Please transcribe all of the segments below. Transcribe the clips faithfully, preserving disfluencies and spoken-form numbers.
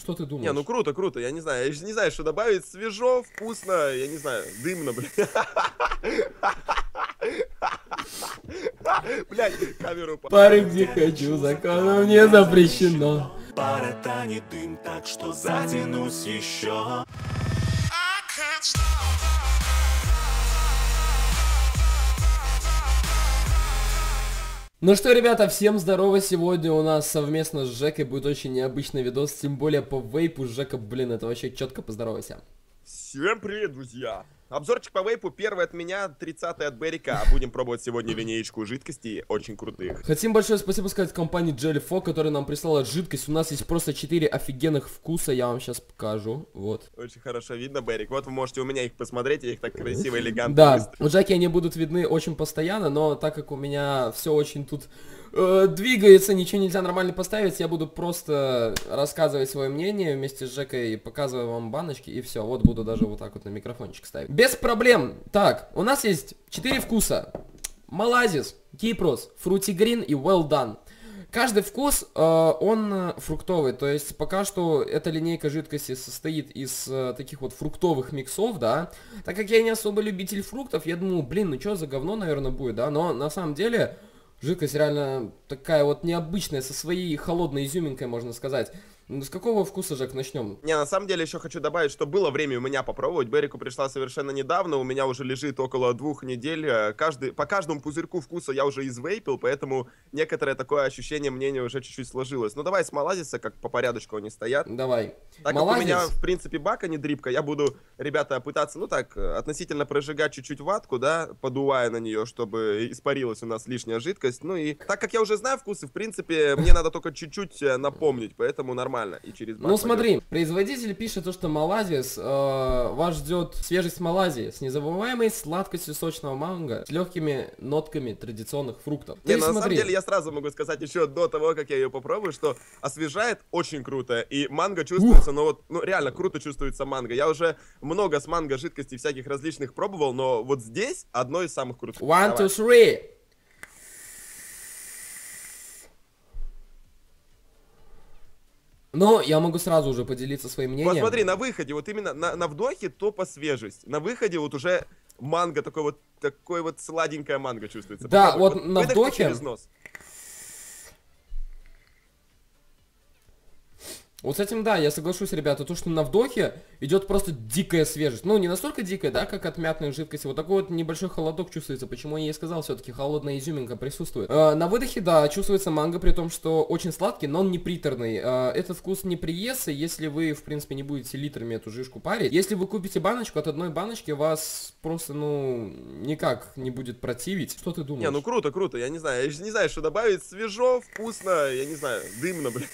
Что ты думаешь? Не, ну круто, круто, я не знаю, я же не знаю, что добавить. Свежо, вкусно, я не знаю, дымно, блин. Блять, камеру... Пары где хочу, законом не запрещено. Пар это не дым, так что затянусь еще. Ну что, ребята, всем здорово. Сегодня у нас совместно с Жекой будет очень необычный видос, тем более по вейпу. Жека, блин, это вообще четко, поздоровайся. Всем привет, друзья! Обзорчик по вейпу, первый от меня, тридцатый от Берика. А будем пробовать сегодня линеечку жидкостей, очень крутых. Хотим большое спасибо сказать компании Jellyfo, которая нам прислала жидкость. У нас есть просто четыре офигенных вкуса, я вам сейчас покажу. Вот. Очень хорошо видно, Берик. Вот вы можете у меня их посмотреть, я их так красиво, элегантно. Да, у Жеки они будут видны очень постоянно, но так как у меня все очень тут э, двигается, ничего нельзя нормально поставить, я буду просто рассказывать свое мнение вместе с Жекой, показывая вам баночки, и все. Вот буду даже вот так вот на микрофончик ставить. Без проблем. Так, у нас есть четыре вкуса. Малазис, Кипрос, Fruity Green и Well Done. Каждый вкус, э, он фруктовый, то есть пока что эта линейка жидкости состоит из э, таких вот фруктовых миксов, да. Так как я не особо любитель фруктов, я думаю, блин, ну что за говно, наверное, будет, да. Но на самом деле жидкость реально такая вот необычная, со своей холодной изюминкой, можно сказать. Ну, с какого вкуса, Жек, начнем? Не, на самом деле еще хочу добавить, что было время у меня попробовать. Берику пришла совершенно недавно, у меня уже лежит около двух недель. Каждый, по каждому пузырьку вкуса я уже извейпил, поэтому некоторое такое ощущение, мнение уже чуть-чуть сложилось. Ну давай с Малазиса, как по порядочку они стоят. Давай. Так Малазис... как у меня, в принципе, бака не дрипка, я буду, ребята, пытаться, ну так, относительно прожигать чуть-чуть ватку, да, подувая на нее, чтобы испарилась у нас лишняя жидкость. Ну и так как я уже знаю вкусы, в принципе, мне надо только чуть-чуть напомнить, поэтому нормально. И через бак ну пойдет. смотри, производитель пишет то, что Малазис, э, вас ждет свежесть Малайзии с незабываемой сладкостью сочного манго, с легкими нотками традиционных фруктов. Не, Ты на смотри. самом деле я сразу могу сказать еще до того, как я ее попробую, что освежает очень круто, и манго чувствуется, ну вот, ну реально круто чувствуется манго. Я уже много с манго жидкостей всяких различных пробовал, но вот здесь одно из самых крутых. One, Давай. two, three. Но я могу сразу уже поделиться своим мнением. Посмотри, на выходе, вот именно на, на вдохе топа свежесть. На выходе вот уже манго, такой вот, такой вот сладенькая манго чувствуется. Да, Попробуй, вот на выдохни вдохе... через нос. Вот с этим, да, я соглашусь, ребята, то, что на вдохе идет просто дикая свежесть. Ну, не настолько дикая, да, как от мятной жидкости. Вот такой вот небольшой холодок чувствуется, почему я и сказал, все-таки холодная изюминка присутствует. Э, на выдохе, да, чувствуется манго, при том, что очень сладкий, но он не приторный. Э, этот вкус не приестся, если вы, в принципе, не будете литрами эту жижку парить. Если вы купите баночку, от одной баночки вас просто, ну, никак не будет противить. Что ты думаешь? Не, ну круто, круто, я не знаю, я же не знаю, что добавить. Свежо, вкусно, я не знаю, дымно, блин.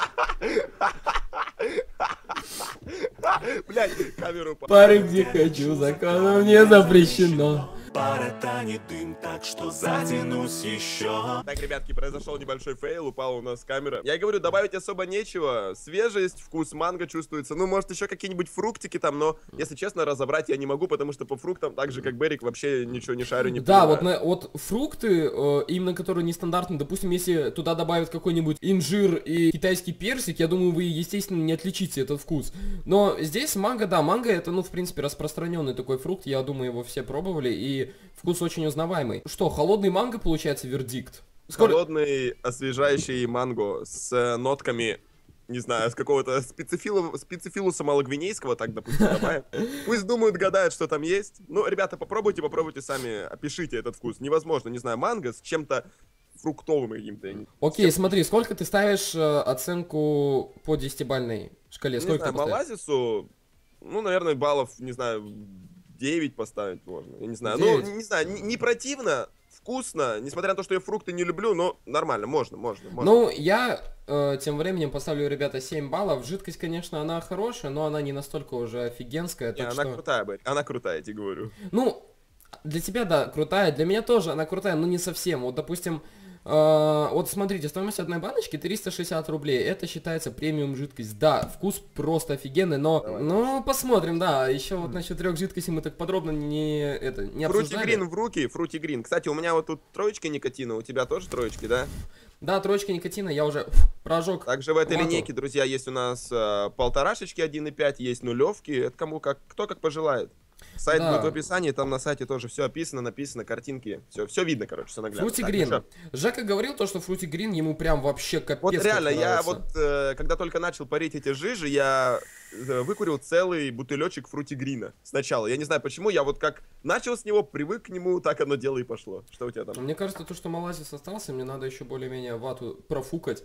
Блять, камеру... Пары где хочу, законом не запрещено. Пар это не дым, так что затянусь еще. Так, ребятки, произошел небольшой фейл, упала у нас камера. Я и говорю, добавить особо нечего. Свежесть, вкус манго чувствуется. Ну, может, еще какие-нибудь фруктики там, но, если честно, разобрать я не могу, потому что по фруктам, так же, как Берик, вообще ничего не шарю, не Да, понимаю. вот, на, вот фрукты, э, именно которые нестандартные, допустим, если туда добавят какой-нибудь инжир и китайский персик, я думаю, вы, естественно, не отличите этот вкус. Но здесь манго, да, манго это, ну, в принципе, распространенный такой фрукт, я думаю, его все пробовали, и вкус очень узнаваемый. Что, холодный манго, получается, вердикт? Скоро... Холодный, освежающий манго с э, нотками, не знаю, с какого-то специфилу, специфилуса малогвинейского, так, допустим, добавим. Пусть думают, гадают, что там есть. Ну, ребята, попробуйте, попробуйте сами, опишите этот вкус. Невозможно, не знаю, манго с чем-то фруктовым каким-то. Окей, чем... смотри, сколько ты ставишь э, оценку по десятибалльной шкале? Сколько не знаю, Малазису, ну, наверное, баллов, не знаю, девять поставить можно. Я не знаю, девять. Ну, не знаю, не, не противно, вкусно, несмотря на то, что я фрукты не люблю, но нормально, можно, можно. можно. Ну, я э, тем временем поставлю, ребята, семь баллов. Жидкость, конечно, она хорошая, но она не настолько уже офигенская. Не, она что... крутая, Бэри, она крутая, я тебе говорю. Ну, для тебя, да, крутая, для меня тоже она крутая, но не совсем. Вот, допустим, э, вот смотрите, стоимость одной баночки триста шестьдесят рублей, это считается премиум жидкость. Да, вкус просто офигенный, но, Давай. ну, посмотрим, да, еще вот насчет трех жидкостей мы так подробно не, это, не обсуждали. Fruity Green в руки, Fruity Green. Кстати, у меня вот тут троечки никотина, у тебя тоже троечки, да? Да, троечка никотина, я уже прожег. Также в этой вату. линейке, друзья, есть у нас э, полторашечки один и пять, есть нулевки. Это кому как, кто как пожелает. Сайт Да. будет в описании, там на сайте тоже все описано, написано, картинки. Все, все видно, короче, все наглядно. Фрути Так, Грин. ну шо? Жека говорил то, что Фрути Грин ему прям вообще капец Вот как реально, я нравится. вот, э, когда только начал парить эти жижи, я э, выкурил целый бутылечек Фрути Грина сначала. Я не знаю почему, я вот как начал с него, привык к нему, так оно дело и пошло. Что у тебя там? Мне кажется, то, что Малазис остался, мне надо еще более-менее вату профукать.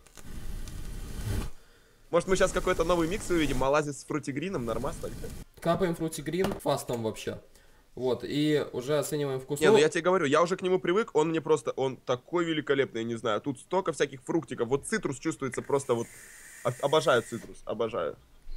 Может, мы сейчас какой-то новый микс увидим, Малазис с Фрути Грином, нормас так? Капаем Фрути Грин, фастом вообще. Вот, и уже оцениваем вкус. Не, ну я тебе говорю, я уже к нему привык, он мне просто, он такой великолепный, я не знаю, тут столько всяких фруктиков, вот цитрус чувствуется просто вот, о- обожаю цитрус, обожаю.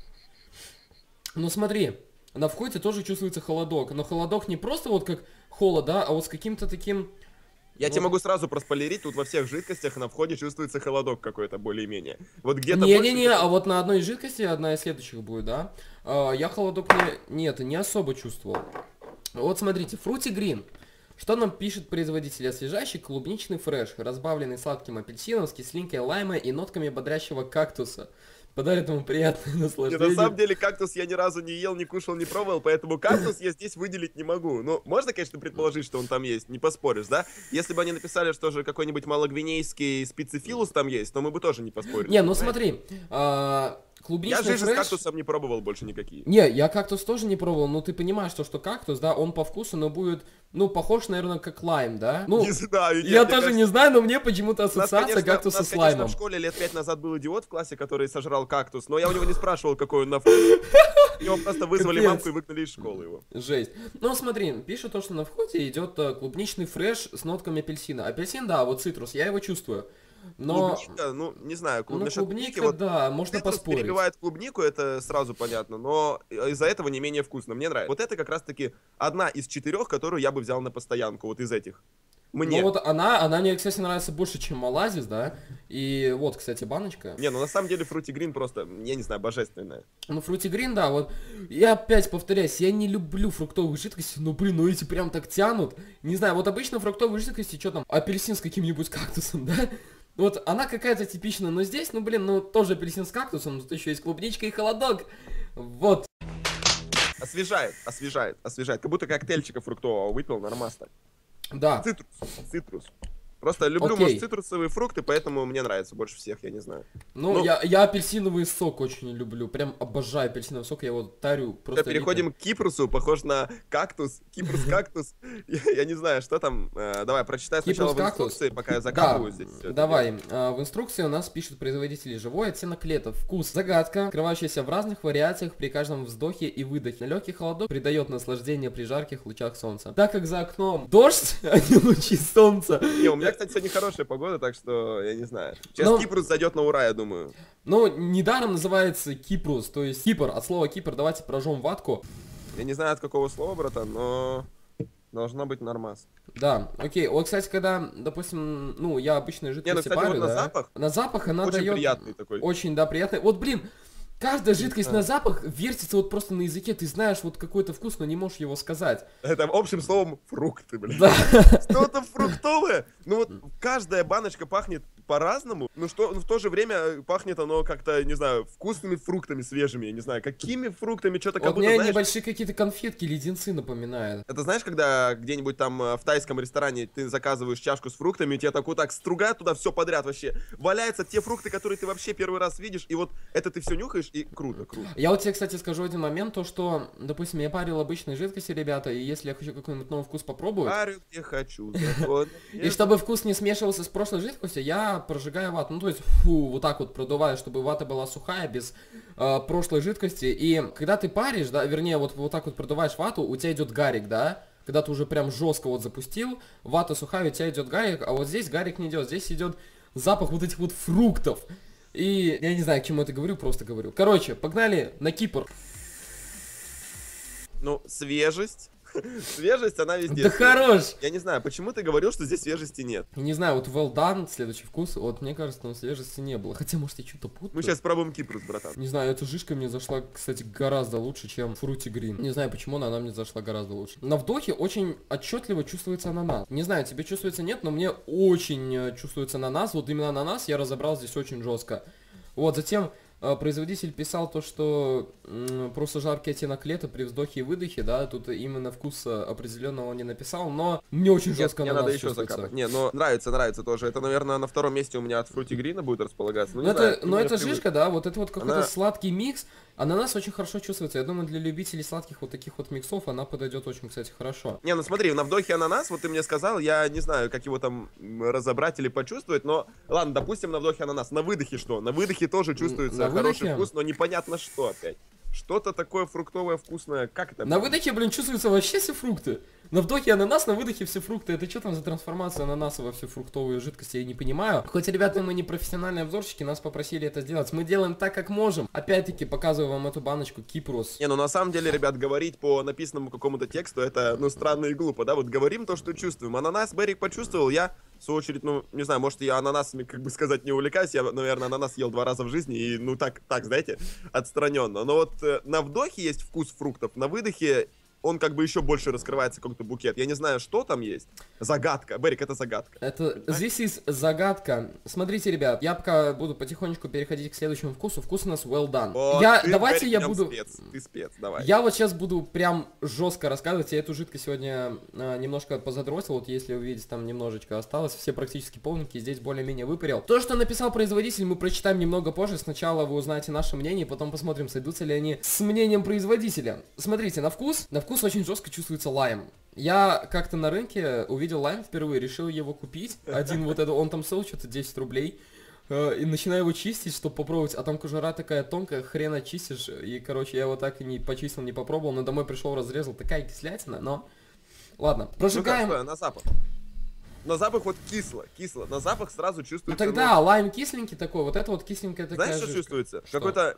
Ну смотри, на входе тоже чувствуется холодок, но холодок не просто вот как холод, да, а вот с каким-то таким... Я Вот. тебе могу сразу проспойлерить, тут во всех жидкостях на входе чувствуется холодок какой-то более-менее. Вот где-то больше, Не-не-не, где-то- а вот на одной жидкости, одна из следующих будет, да, а, я холодок не... Нет, не особо чувствовал. Вот смотрите, Фрути Грин. Что нам пишет производитель? Освежающий клубничный фреш, разбавленный сладким апельсином с кислинкой лайма и нотками бодрящего кактуса. Подарит ему приятное Не, наслаждение. на самом деле кактус я ни разу не ел, не кушал, не пробовал, поэтому кактус я здесь выделить не могу. Ну, можно, конечно, предположить, что он там есть, не поспоришь, да? Если бы они написали, что же какой-нибудь малогвинейский специфилус там есть, то мы бы тоже не поспорили. Не, ну понимаешь? смотри, а, клубничный Я жижи с фреш... кактусом не пробовал больше никакие. Не, я кактус тоже не пробовал, но ты понимаешь, то, что кактус, да, он по вкусу, но будет, ну, похож, наверное, как лайм, да? Ну, Не знаю, нет, я мне тоже кажется, не знаю, но мне почему-то У нас, ассоциация конечно, у кактуса нас, с конечно, лаймом. в школе лет пять назад был идиот в классе, который сожрал кактус, но я у него не спрашивал, какой он на вкус. Его просто вызвали Капец. мамку и выгнали из школы его. Жесть. Ну, смотри, пишет то, что на входе идет э, клубничный фреш с нотками апельсина. Апельсин, да, вот цитрус, я его чувствую. Но, Клубника, ну, не знаю, клуб... ну, насчет клубники, клубника, вот да, можно цитрус поспорить. перебивает клубнику, это сразу понятно, но из-за этого не менее вкусно. Мне нравится. Вот это как раз-таки одна из четырех, которую я бы взял на постоянку, вот из этих. Мне. Ну, вот она, она мне, кстати, нравится больше, чем Малазис, да? И вот, кстати, баночка. Не, ну на самом деле Фрути Грин просто, я не знаю, божественная. Ну, Фрути Грин, да, вот, я опять повторяюсь, я не люблю фруктовые жидкости, но, блин, ну эти прям так тянут. Не знаю, вот обычно фруктовые жидкости, что там, апельсин с каким-нибудь кактусом, да? Вот она какая-то типичная, но здесь, ну, блин, ну, тоже апельсин с кактусом, тут еще есть клубничка и холодок. Вот. Освежает, освежает, освежает. Как будто коктейльчика фруктового выпил, нормас так. Да. Цитрус, цитрус. Просто люблю, Окей. может, цитрусовые фрукты, поэтому мне нравится больше всех, я не знаю. Ну, Ну. я, я апельсиновый сок очень люблю, прям обожаю апельсиновый сок, я его тарю просто. Все, переходим к Кипрусу, похож на кактус. Кипрус кактус. Я, я не знаю, что там. Э, давай, прочитай Кипрус сначала в кактус? инструкции, пока я Да, закапываю здесь. всё это давай. А, в инструкции у нас пишут производители: живой оттенок лета. Вкус загадка, открывающаяся в разных вариациях при каждом вздохе и выдохе. Легкий холодок придает наслаждение при жарких лучах солнца. Так как за окном дождь, а не лучи солнца. дело. Не, у меня, кстати, сегодня хорошая погода, так что я не знаю. Сейчас Ну. Кипрус зайдет на ура, я думаю. Ну, недаром называется Кипрус, то есть Кипр. От слова Кипр давайте прожжем ватку. Я не знаю, от какого слова, братан, но должно быть нормас. Да, окей. Вот, кстати, когда, допустим, ну, я обычные Не, ну, жидкости кстати, парю, вот на да, запах на запах она очень дает приятный такой. очень, да, приятный. Вот, блин, каждая жидкость на запах вертится вот просто на языке, ты знаешь вот какой-то вкус, но не можешь его сказать. Это общим словом фрукты, блин. Да. Что-то фруктовое. Ну вот каждая баночка пахнет по-разному, но что, но в то же время пахнет оно как-то, не знаю, вкусными фруктами свежими, я не знаю, какими фруктами, что-то как Вот будто, мне знаешь, небольшие какие-то конфетки, леденцы напоминают. это знаешь, когда где-нибудь там э, в тайском ресторане ты заказываешь чашку с фруктами, и тебе так вот так стругают туда все подряд вообще. Валяются те фрукты, которые ты вообще первый раз видишь, и вот это ты все нюхаешь, и круто, круто. Я вот тебе, кстати, скажу один момент, то что, допустим, я парил обычные жидкости, ребята, и если я хочу какой-нибудь новый вкус попробовать, Парю, где хочу, закон. и чтобы вкус не смешивался с прошлой жидкостью, я прожигаю вату. Ну, то есть, фу, вот так вот продуваю, чтобы вата была сухая, без э, прошлой жидкости. И когда ты паришь, да, вернее, вот, вот так вот продуваешь вату, у тебя идет гарик, да? Когда ты уже прям жестко вот запустил, вата сухая, у тебя идет гарик, а вот здесь гарик не идет, здесь идет запах вот этих вот фруктов. И я не знаю, к чему это говорю, просто говорю. Короче, погнали на Кипр. Ну, свежесть, Свежесть, она везде. Да хорош! Я не знаю, почему ты говорил, что здесь свежести нет? Не знаю, вот well done, следующий вкус, вот мне кажется, там свежести не было. Хотя, может, я что-то путаю. Мы сейчас пробуем Кипрус, братан. Не знаю, эта жишка мне зашла, кстати, гораздо лучше, чем Fruity Green. Не знаю почему, но она мне зашла гораздо лучше. На вдохе очень отчетливо чувствуется ананас. Не знаю, тебе чувствуется нет, но мне очень э, чувствуется ананас. Вот именно ананас я разобрал здесь очень жестко. Вот, затем э, производитель писал то, что э, просто жаркий оттенок лета при вздохе и выдохе, да, тут именно вкус определенного он не написал, но мне очень жестко Мне ананас надо еще чувствуется. закапать. Не, но нравится, нравится тоже. Это, наверное, на втором месте у меня от Fruity Green будет располагаться. Ну, Но не знаю, это, ты но меня это привык. жишка, да, вот это вот какой-то Она- сладкий микс. Ананас очень хорошо чувствуется. Я думаю, для любителей сладких вот таких вот миксов она подойдет очень, кстати, хорошо. Не, ну смотри, на вдохе ананас, вот ты мне сказал, я не знаю, как его там м, разобрать или почувствовать, но ладно, допустим, на вдохе ананас. На выдохе что? На выдохе тоже чувствуется на хороший выдохе? вкус, но непонятно что опять. Что-то такое фруктовое, вкусное, как это? На выдохе, блин, чувствуются вообще все фрукты. На вдохе ананас, на выдохе все фрукты. Это что там за трансформация ананаса во всю фруктовую жидкость, я не понимаю. Хоть, ребята, мы не профессиональные обзорщики, нас попросили это сделать. Мы делаем так, как можем. Опять-таки, показываю вам эту баночку Кипрус. Не, ну на самом деле, ребят, говорить по написанному какому-то тексту, это, ну, странно и глупо, да? Вот говорим то, что чувствуем. Ананас Берик почувствовал, я, в свою очередь, ну, не знаю, может, я ананасами, как бы сказать, не увлекаюсь. Я, наверное, ананас ел два раза в жизни, и, ну, так, так, знаете, отстраненно. Но вот э, на вдохе есть вкус фруктов, на выдохе он как бы еще больше раскрывается, какой-то букет. Я не знаю, что там есть. Загадка. Берик, это загадка. Это this is загадка. Смотрите, ребят, я пока буду потихонечку переходить к следующему вкусу. Вкус у нас well done. Вот я, ты, давайте Берик, я прям буду... Спец. Ты спец, давай. Я вот сейчас буду прям жестко рассказывать. Я эту жидкость сегодня а, немножко позадросил. Вот если увидите, там немножечко осталось. Все практически полненькие. Здесь более-менее выпарил. То, что написал производитель, мы прочитаем немного позже. Сначала вы узнаете наше мнение, потом посмотрим, сойдутся ли они с мнением производителя. Смотрите, на вкус. На вкус очень жестко чувствуется лайм. Я как-то на рынке увидел лайм впервые, решил его купить. Один вот это, он там стоил что-то десять рублей. И начинаю его чистить, чтобы попробовать, а там кожура такая тонкая, хрен очистишь. И, короче, я его так и не почистил, не попробовал, но домой пришел, разрезал, такая кислятина, но... Ладно, прожигаем. Ну как, на запах. На запах вот кисло, кисло. На запах сразу Ну чувствуется... тогда лайм кисленький такой, вот это вот кисленькая такая Знаешь, что жижка. чувствуется? Что? Какой-то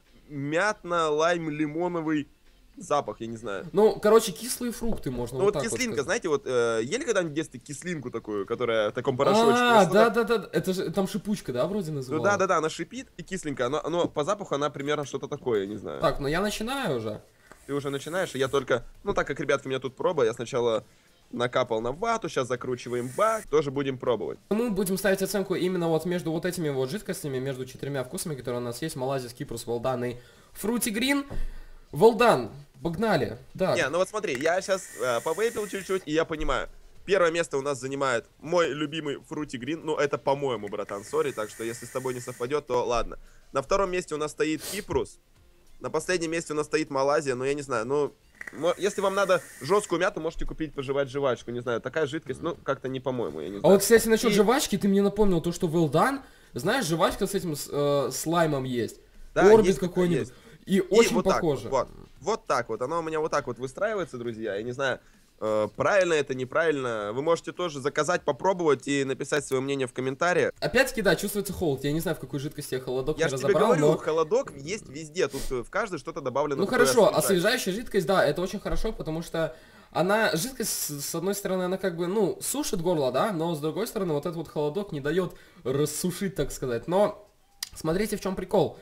мятно-лайм-лимоновый запах, я не знаю. Ну, короче, кислые фрукты можно Ну вот вот так кислинка, вот знаете, вот э, ели когда-нибудь в детстве кислинку такую, которая в таком порошочке? А, Вот да, что-то- да, да, это же там шипучка, да, вроде Ну называлась? да, да, да, она шипит и кисленькая, но, но по запаху она примерно что-то такое, я не знаю. Так, ну я начинаю уже. Ты уже начинаешь, и я только, ну так как, ребятки, у меня тут проба, я сначала накапал на вату, сейчас закручиваем бак, тоже будем пробовать. Мы будем ставить оценку именно вот между вот этими вот жидкостями, между четырьмя вкусами, которые у нас есть. Малазис, Кипрус, well done и Fruity Green. Well done. Погнали. Да. Не, ну вот смотри, я сейчас э, повейпил чуть-чуть, и я понимаю. Первое место у нас занимает мой любимый Fruity Green. Ну, это по-моему, братан, сори. Так что, если с тобой не совпадет, то ладно. На втором месте у нас стоит Кипрус. На последнем месте у нас стоит Малайзия. Но я не знаю, ну... мо- Если вам надо жесткую мяту, можете купить пожевать жвачку. Не знаю, такая жидкость, ну, как-то не по-моему, я не А знаю. вот, кстати, насчет И- жвачки, ты мне напомнил то, что well done. Знаешь, жвачка с этим с, э, слаймом есть. Да, Орбит есть такая, какой-нибудь. есть. И, И очень вот так похоже. вот, вот, вот так вот. Оно у меня вот так вот выстраивается, друзья. Я не знаю, э, правильно это, неправильно. Вы можете тоже заказать, попробовать и написать свое мнение в комментариях. Опять-таки, да, чувствуется холод. Я не знаю, в какой жидкости я холодок Я не же тебе разобрал, говорю, но... холодок есть везде. Тут э, в каждой что-то добавлено. Ну такое хорошо, освежающее. освежающая жидкость, да, это очень хорошо, потому что она, жидкость, с с одной стороны, она как бы, ну, сушит горло, да, но с другой стороны, вот этот вот холодок не дает рассушить, так сказать. Но, смотрите, в чем прикол.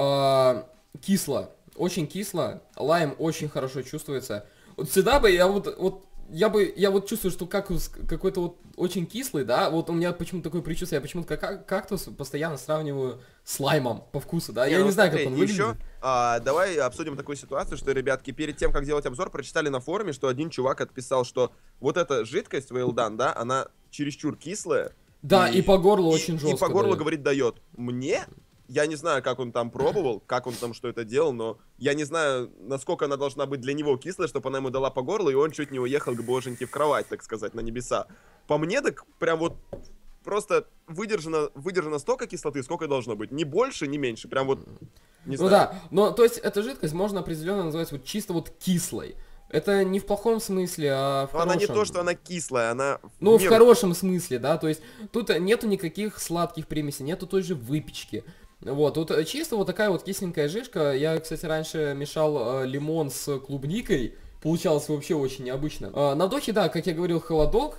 А, кисло, очень кисло, лайм очень хорошо чувствуется. Вот всегда бы я вот, вот, я бы, я вот чувствую, что кактус какой-то вот очень кислый, да, вот у меня почему-то такое предчувствие, я почему-то как кактус постоянно сравниваю с лаймом по вкусу, да, я ну не знаю, как смотри, он выглядит. Еще, а, давай обсудим такую ситуацию, что, ребятки, перед тем, как делать обзор, прочитали на форуме, что один чувак отписал, что вот эта жидкость well done, да, она чересчур кислая. Да, и, по горлу и- очень жестко. И по горлу, дает. говорит, дает. Мне, я не знаю, как он там пробовал, как он там что это делал, но я не знаю, насколько она должна быть для него кислая, чтобы она ему дала по горлу, и он чуть не уехал к боженьке в кровать, так сказать, на небеса. По мне, так прям вот просто выдержано, выдержано столько кислоты, сколько должно быть. Ни больше, ни меньше. Прям вот, не Ну знаю. да, но то есть эта жидкость можно определенно назвать вот чисто вот кислой. Это не в плохом смысле, а в Но хорошем. она не то, что она кислая, она... Ну, в меру. хорошем смысле, да, то есть тут нету никаких сладких примесей, нету той же выпечки. Вот, тут чисто вот такая вот кисленькая жижка. Я, кстати, раньше мешал э, лимон с клубникой, получалось вообще очень необычно. А, на вдохе, да, как я говорил, холодок.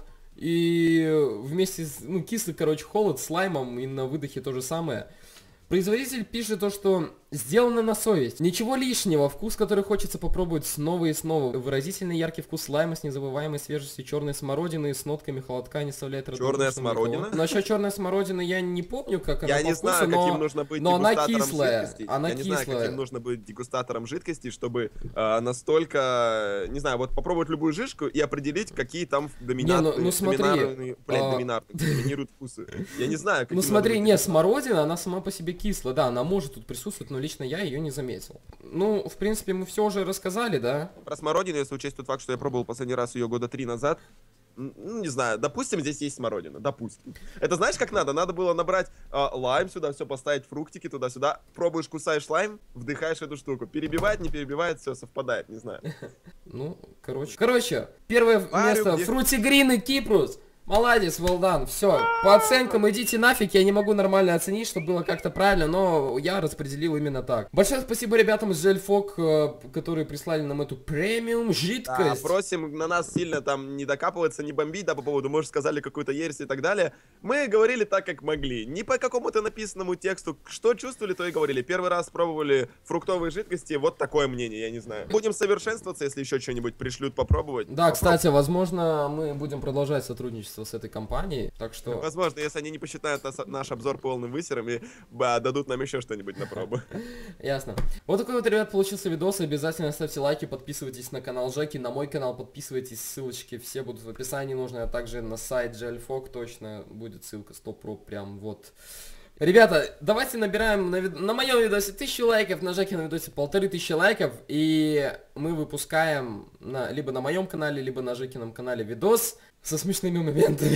И вместе с, ну, кислый, короче, холод с лаймом, и на выдохе то же самое. Производитель пишет то, что сделано на совесть. Ничего лишнего, вкус, который хочется попробовать снова и снова. Выразительный яркий вкус лайма с незабываемой свежестью черной смородины с нотками холодка не оставляет Черная смородина? Насчет черной смородины я не помню, как она Я по не вкусу, знаю, но... каким нужно быть но она дегустатором кислая. жидкости. Она я не кислая. знаю, каким нужно быть дегустатором жидкости, чтобы э, настолько, не знаю, вот попробовать любую жижку и определить, какие там доминантные, не, ну, ну, смотри, доминарные, блядь, а... доминарные, доминируют вкусы. Я не знаю, каким Ну смотри, быть не, смородина, она сама по себе кислая, да, она может тут присутствовать, но лично я ее не заметил. Ну, в принципе, мы все уже рассказали, да? Про смородину, если учесть тот факт, что я пробовал последний раз ее года три назад, ну, не знаю, допустим, здесь есть смородина, допустим. Это знаешь, как надо? Надо было набрать э, лайм сюда, все поставить, фруктики туда-сюда, пробуешь, кусаешь лайм, вдыхаешь эту штуку. Перебивает, не перебивает, все совпадает, не знаю. Ну, короче. Короче, первое место, фрутигрин и Кипрус. Молодец, well done, все. По оценкам идите нафиг, я не могу нормально оценить, чтобы было как-то правильно, но я распределил именно так. Большое спасибо ребятам из Жельфок, которые прислали нам эту премиум жидкость. Да, просим на нас сильно там не докапываться, не бомбить, да, по поводу, может, сказали какую-то ересь и так далее. Мы говорили так, как могли, не по какому-то написанному тексту. Что чувствовали, то и говорили. Первый раз пробовали фруктовые жидкости, вот такое мнение, я не знаю. Будем совершенствоваться, если еще что-нибудь пришлют попробовать. Да, Попроб... кстати, возможно, мы будем продолжать сотрудничество с этой компанией, так что... Возможно, если они не посчитают нас, наш обзор полным высером и ба, дадут нам еще что-нибудь на пробу. Ясно. Вот такой вот, ребят, получился видос. Обязательно ставьте лайки, подписывайтесь на канал Жеки, на мой канал подписывайтесь, ссылочки все будут в описании нужны, а также на сайт Жельфок точно будет ссылка, стоп-проб, прям вот... Ребята, давайте набираем на, вид... на моем видосе тысячу лайков, на Жеке на видосе полторы тысячи лайков, и мы выпускаем на... либо на моем канале, либо на Жекином канале видос со смешными моментами.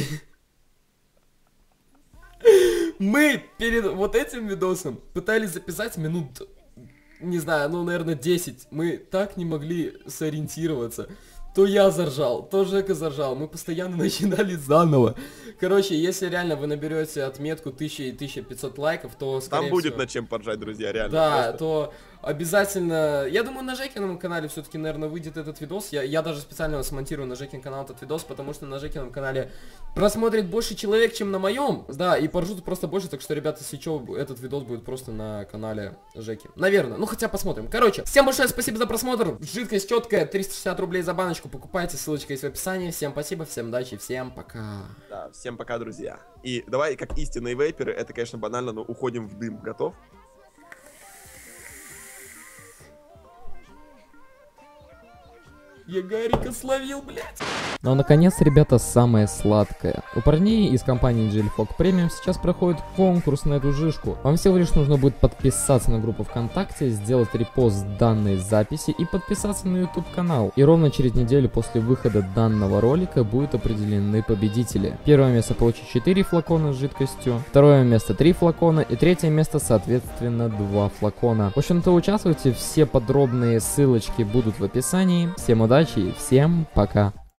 Мы перед вот этим видосом пытались записать минут, не знаю, ну, наверное, десять. Мы так не могли сориентироваться. То я заржал, то Жека заржал, мы постоянно начинали заново. Короче, если реально вы наберете отметку тысяча и тысяча пятьсот лайков, то скорее Там будет всего... над чем поржать, друзья, реально. Да, просто. то обязательно... Я думаю, на Жекином канале все-таки, наверное, выйдет этот видос. Я, я даже специально смонтирую на Жекин канал этот видос, потому что на Жекином канале просмотрит больше человек, чем на моем. Да, и поржут просто больше, так что, ребята, если что, этот видос будет просто на канале Жеки. Наверное, ну хотя посмотрим. Короче, всем большое спасибо за просмотр. Жидкость четкая, триста шестьдесят рублей за баночку. Покупайте, ссылочка есть в описании. Всем спасибо, всем удачи, всем пока. Да, всем пока, друзья. И давай, как истинные вейперы, это, конечно, банально, но уходим в дым. Готов? Я Гарика словил, блядь. Ну а наконец, ребята, самое сладкое. У парней из компании Жельфок Premium сейчас проходит конкурс на эту жижку. Вам всего лишь нужно будет подписаться на группу ВКонтакте, сделать репост данной записи и подписаться на YouTube канал. И ровно через неделю после выхода данного ролика будут определены победители. Первое место получит четыре флакона с жидкостью, второе место три флакона и третье место соответственно два флакона. В общем-то, участвуйте, все подробные ссылочки будут в описании. Всем удачи и всем пока.